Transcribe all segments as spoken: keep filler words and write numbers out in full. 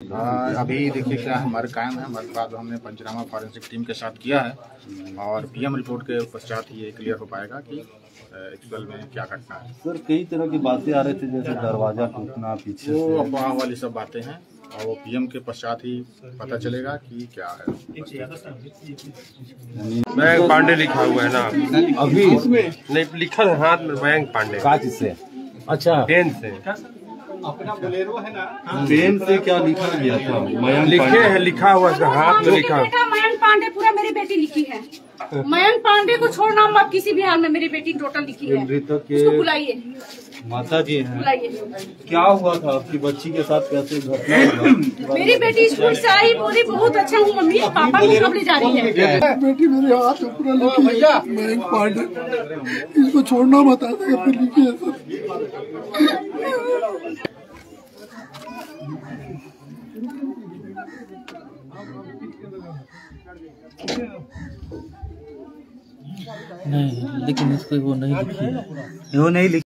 आ, अभी देखिए क्या हमारे कायम है, हमारे पास हमने पंचनामा फॉरेंसिक टीम के साथ किया है और पीएम रिपोर्ट के पश्चात ही ये क्लियर हो पाएगा कि एक्चुअल में क्या घटना है। सर कई तरह की बातें आ रही थी, जैसे दरवाजा टूटना पीछे, वो अफवाह वाली सब बातें हैं और वो पीएम के पश्चात ही पता चलेगा कि क्या है। मयंक पांडे लिखा हुआ है ना अभी इसमें नहीं लिखा है हाथ में मयंक पांडे काज से। अच्छा पेन से अपना बोलेरो है ना, पेन से क्या लिखा गया था? मयंक लिखे है, लिखा हुआ है हाथ में लिखा। मयंक पांडे पूरा मेरी बेटी लिखी है। मयंक पांडे को छोड़ना मत, किसी भी हाल में मेरी बेटी टोटल लिखी है। मृतक के उसको बुलाइए, माता जी हैं। बुलाइए। क्या हुआ था आपकी बच्ची के साथ, कैसे घटना हुआ? मेरी बेटी स्कूल से आई, बोली बहुत अच्छा हूँ मम्मी, पापा को कब ले जा रही है? बेटी मेरे हाथ में पूरा लिखी है मयंक पांडे, इसको छोड़ना मत, ऐसे करके लिखी है सर। नहीं, लेकिन इसको वो नहीं लिखी है, वो नहीं लिखी।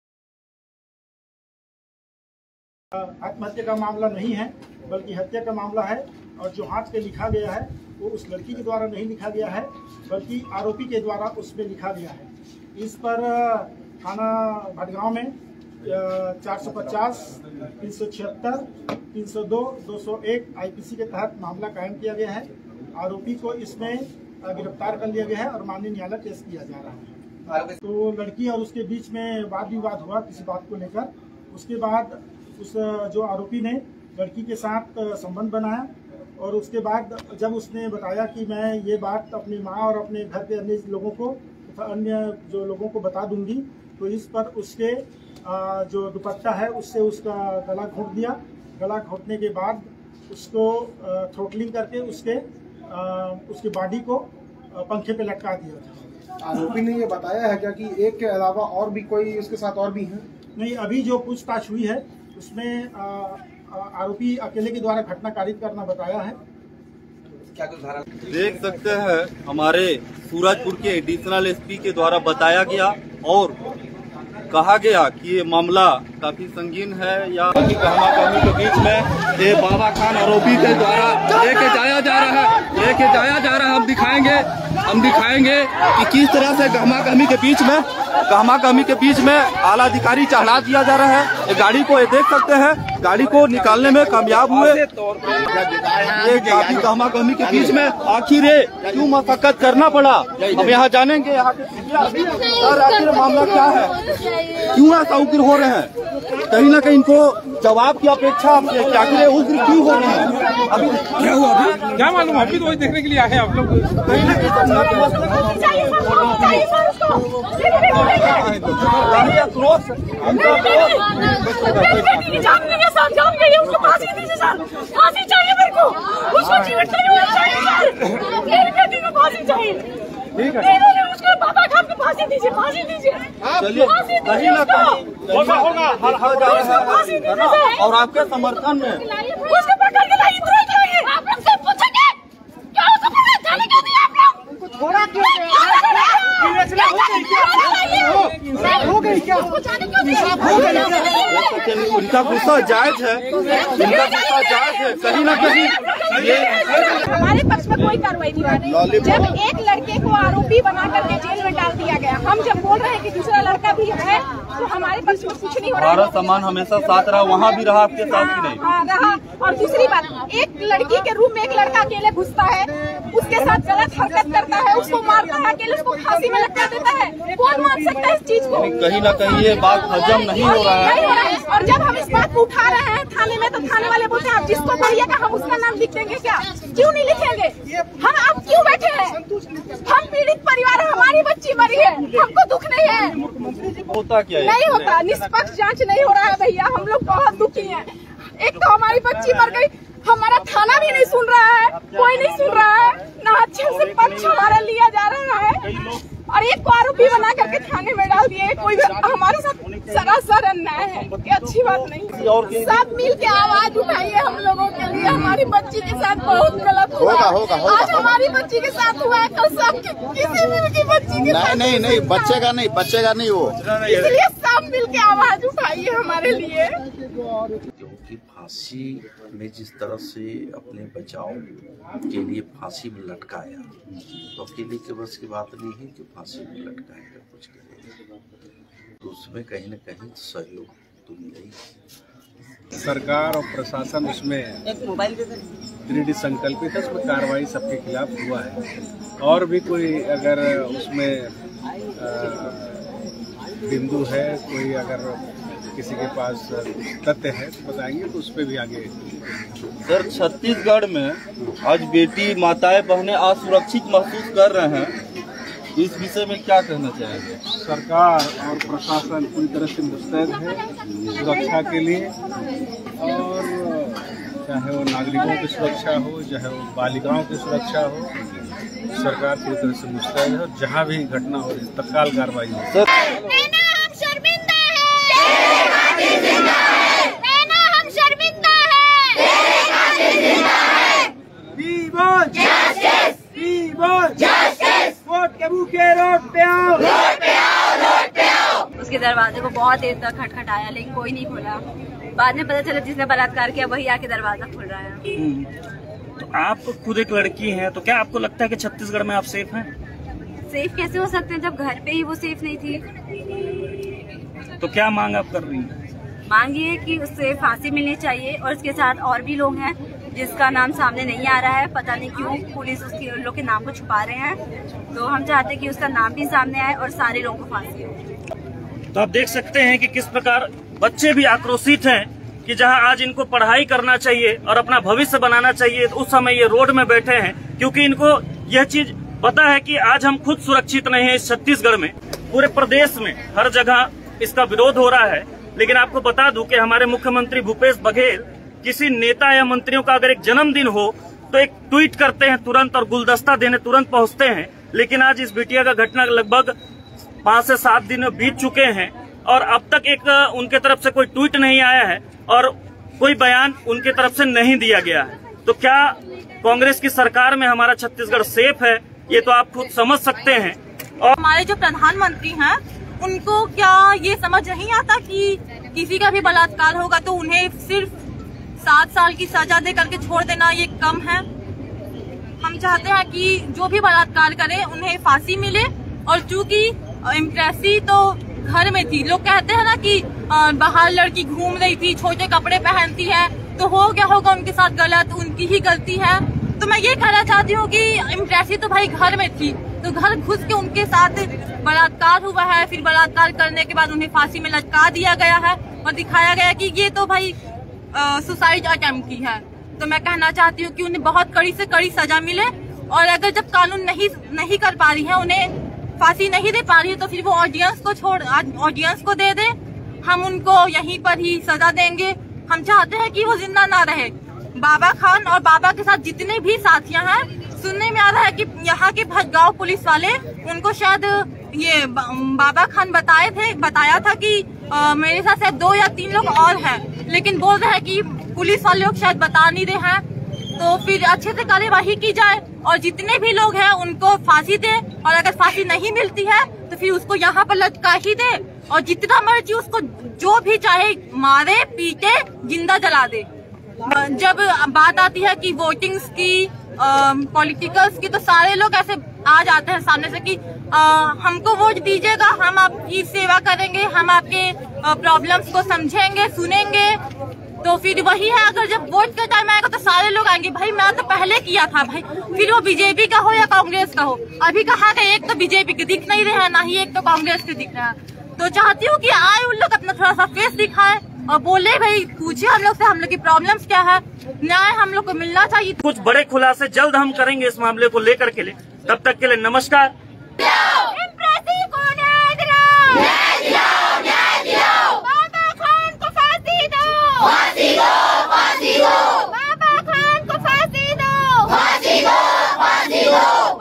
आत्महत्या का मामला नहीं है बल्कि हत्या का मामला है, और जो हाथ पे लिखा गया है वो उस लड़की के द्वारा नहीं लिखा गया है बल्कि आरोपी के द्वारा उसमें लिखा गया है। इस पर थाना भटगांव में चार सौ पचास, तीन सौ छिहत्तर, तीन सौ दो, दो सौ एक आईपीसी के तहत मामला कायम किया गया है। आरोपी को इसमें गिरफ्तार कर लिया गया है और माननीय न्यायालय पेश किया जा रहा है। तो लड़की और उसके बीच में वाद विवाद हुआ किसी बात को लेकर। उसके बाद उस जो आरोपी ने लड़की के साथ संबंध बनाया और उसके बाद जब उसने बताया कि मैं ये बात अपनी माँ और अपने घर के अन्य लोगों को तथा अन्य जो लोगों को बता दूंगी, तो इस पर उसके जो दुपट्टा है उससे उसका गला घोंट दिया। गला घोंटने के बाद उसको थ्रोटलिंग करके उसके उसकी बॉडी को पंखे पे लटका दिया था। आरोपी ने ये बताया है क्या कि एक के अलावा और भी कोई उसके साथ और भी हैं? नहीं, अभी जो पूछताछ हुई है उसमें आरोपी अकेले के द्वारा घटना कारित करना बताया है। क्या कुछ धारा देख सकते हैं हमारे सूरजपुर के एडिशनल एसपी के द्वारा बताया गया और कहा गया कि ये मामला काफी संगीन है, या कहमा कहमी के बीच में ये बाबा खान आरोपी के द्वारा लेके जाया जा रहा है लेके जाया जा रहा है हम दिखाएंगे हम दिखाएंगे कि किस तरह से गहमा गहमी के बीच में गहमा गहमी के बीच में आला अधिकारी चढ़ा दिया जा रहा है। ये गाड़ी को ये देख सकते हैं, गाड़ी को निकालने में कामयाब हुए। ये काफी गहमा गहमी के बीच में आखिर क्यों मशक्कत करना पड़ा, हम यहाँ जानेंगे। यहाँ सर आखिर मामला क्या है, क्यों ऐसा उग्र हो रहे हैं? कहीं ना कहीं इनको जवाब की अपेक्षा आखिर उग्र क्यों हो रहे हैं? अभी क्या हुआ, अभी क्या मालूम, अभी तो वही देखने के लिए आए आप लोग। कहीं ना कहीं ठीक है, उसको पापा खान को फांसी दीजिए, फांसी दीजिए। चलिए कहीं ना कहीं होगा होगा हर हर जा रहा है और आपके समर्थन में उसको पकड़ के लाइए, तुरंत लाइए। आप लोग से पूछेंगे क्या उसको पकड़ जाने क्यों दिया आप लोग? छोड़ा क्यों? हो गई क्या? उनका गुस्सा जायज है, उनका गुस्सा जायज है। कहीं ना कहीं ये हमारे पक्ष में कोई कार्रवाई नहीं हुई। जब एक लड़के को आरोपी बना करके जेल में डाल दिया गया, हम जब बोल रहे हैं कि दूसरा लड़का भी है, तो हमारे पक्ष में कुछ नहीं हो रहा है। हमारा सामान हमेशा साथ रहा, वहाँ भी रहा आपके साथ ही नहीं? हाँ रहा। और दूसरी बात, एक लड़की के रूम में एक लड़का अकेले घुसता है, उसके साथ गलत हरकत करता है, उसको मारता है, अकेले उसको फांसी में लटका देता है। कौन मान सकता है इस चीज को? कहीं ना कहीं ये बात हजम नहीं हो रहा है। और जब हम इस बात को उठा रहे हैं थाने में, तो थाने वाले बोलते हैं आप जिसको बोलिएगा हम उसका नाम लिख देंगे। क्या, क्यों नहीं लिखेंगे? हम आप क्यों बैठे हैं? हम पीड़ित परिवार है, हमारी बच्ची मरी है, हमको दुख नहीं है। होता क्या है? नहीं होता, निष्पक्ष जांच नहीं हो रहा है भैया, हम लोग बहुत दुखी हैं। एक तो हमारी बच्ची मर गई, हमारा थाना भी नहीं सुन रहा है, कोई नहीं सुन रहा है, ना अच्छे से पक्ष हमारा लिया जा रहा है। और एक को आरोपी बना करके थाने में डाल दिए। कोई हमारे साथ सरासर अन्याय है, ये अच्छी बात नहीं। सब मिल के आवाज उठाइए हम लोगों के लिए, हमारी बच्ची के साथ बहुत गलत हुआ। होगा, होगा, होगा। आज हमारी बच्ची के साथ हुआ है, कल सब किसी मिल की बच्ची के साथ नहीं नहीं बच्चे का नहीं बच्चे का नहीं वो, इसलिए सब मिल के आवाज उठाइए हमारे लिए। कि फांसी में जिस तरह से अपने बचाव के लिए फांसी में लटकाया, तो अकेले के बस की बात नहीं है कि फांसी में लटकाएगा कुछ करेगा, तो उसमें कहीं न कहीं सहयोग तो मिलेगा। सरकार और प्रशासन उसमें दृढ़ संकल्पित है, उसमें कार्रवाई सबके खिलाफ हुआ है। और भी कोई अगर उसमें बिंदु है, कोई अगर किसी के पास तथ्य है तो बताएंगे, तो उस पर भी आगे। सर, छत्तीसगढ़ में आज बेटी माताएं बहनें असुरक्षित महसूस कर रहे हैं, इस विषय में क्या कहना चाहेंगे? सरकार और प्रशासन पूरी तरह से मुस्तैद है सुरक्षा के लिए, और चाहे वो नागरिकों की सुरक्षा हो, चाहे वो बालिकाओं की सुरक्षा हो, सरकार पूरी तरह से मुस्तैद है। और जहाँ भी घटना हो रही तत्काल कार्रवाई हो। उसके दरवाजे को बहुत देर तक खटखटाया लेकिन कोई नहीं खोला। बाद में पता चला जिसने बलात्कार किया वही आके दरवाजा खोल रहा है। तो आप खुद एक लड़की हैं, तो क्या आपको लगता है कि छत्तीसगढ़ में आप सेफ हैं? सेफ कैसे हो सकते हैं जब घर पे ही वो सेफ नहीं थी? तो क्या मांग आप कर रही हैं? मांग ये कि उससे फांसी मिलनी चाहिए, और उसके साथ और भी लोग हैं जिसका नाम सामने नहीं आ रहा है, पता नहीं क्यों पुलिस उसके उन लोग के नाम को छुपा रहे हैं। तो हम चाहते हैं कि उसका नाम भी सामने आए और सारे लोगों को फांसी हो। तो आप देख सकते हैं कि किस प्रकार बच्चे भी आक्रोशित हैं कि जहां आज इनको पढ़ाई करना चाहिए और अपना भविष्य बनाना चाहिए, तो उस समय ये रोड में बैठे हैं, क्योंकि इनको यह चीज पता है कि आज हम खुद सुरक्षित नहीं है। इस छत्तीसगढ़ में, पूरे प्रदेश में हर जगह इसका विरोध हो रहा है। लेकिन आपको बता दूं कि हमारे मुख्यमंत्री भूपेश बघेल किसी नेता या मंत्रियों का अगर एक जन्मदिन हो तो एक ट्वीट करते हैं तुरंत, और गुलदस्ता देने तुरंत पहुंचते हैं। लेकिन आज इस बिटिया का घटना लगभग पाँच से सात दिन बीत चुके हैं और अब तक एक उनके तरफ से कोई ट्वीट नहीं आया है और कोई बयान उनके तरफ से नहीं दिया गया है। तो क्या कांग्रेस की सरकार में हमारा छत्तीसगढ़ सेफ है, ये तो आप खुद समझ सकते हैं। और हमारे जो प्रधानमंत्री हैं उनको क्या ये समझ नहीं आता कि किसी का भी बलात्कार होगा तो उन्हें सिर्फ सात साल की सजा दे करके छोड़ देना ये कम है? हम चाहते हैं कि जो भी बलात्कार करे उन्हें फांसी मिले। और चूंकि इम्प्रेसी तो घर में थी, लोग कहते हैं ना कि बाहर लड़की घूम रही थी, छोटे कपड़े पहनती है, तो हो गया होगा उनके साथ गलत, उनकी ही गलती है। तो मैं ये कहना चाहती हूँ कि इम्प्रेसी तो भाई घर में थी, तो घर घुस के उनके साथ बलात्कार हुआ है, फिर बलात्कार करने के बाद उन्हें फांसी में लटका दिया गया है और दिखाया गया कि ये तो भाई सुसाइड अटेम्प्ट की है। तो मैं कहना चाहती हूँ कि उन्हें बहुत कड़ी से कड़ी सजा मिले, और अगर जब कानून नहीं नहीं कर पा रही है, उन्हें फांसी नहीं दे पा रही है, तो फिर वो ऑडियंस को छोड़ ऑडियंस को दे दे, हम उनको यहीं पर ही सजा देंगे। हम चाहते हैं कि वो जिंदा ना रहे। बाबा खान और बाबा के साथ जितने भी साथियां हैं, सुनने में आ रहा है कि यहाँ के भटगांव पुलिस वाले उनको शायद ये बाबा खान बताए थे बताया था कि आ, मेरे साथ शायद दो या तीन लोग और हैं, लेकिन बोल रहे हैं कि पुलिस वाले लोग शायद बता नहीं रहे हैं। तो फिर अच्छे से कार्यवाही की जाए और जितने भी लोग हैं उनको फांसी दे, और अगर फांसी नहीं मिलती है तो फिर उसको यहाँ पर लटका ही दे, और जितना मर्जी उसको जो भी चाहे मारे, पीटे, जिंदा जला दे। जब बात आती है कि वोटिंग्स की, पॉलिटिकल्स की, तो सारे लोग ऐसे आ जाते हैं सामने से कि आ, हमको वोट दीजिएगा, हम आपकी सेवा करेंगे, हम आपके प्रॉब्लम्स को समझेंगे, सुनेंगे। तो फिर वही है, अगर जब वोट का टाइम आएगा तो सारे लोग आएंगे, भाई मैं तो पहले किया था भाई, फिर वो बीजेपी का हो या कांग्रेस का हो। अभी कहाँ गए, एक तो बीजेपी के दिख नहीं रहे हैं, ना ही एक तो कांग्रेस के दिख रहा है। तो चाहती हूँ कि आए उन लोग अपना थोड़ा सा फेस दिखाए और बोले भाई, पूछे हम लोग से हम लोग की प्रॉब्लम्स क्या है, न्याय हम लोग को मिलना चाहिए। कुछ बड़े खुलासे जल्द हम करेंगे इस मामले को लेकर के लिए। तब तक के लिए नमस्कार।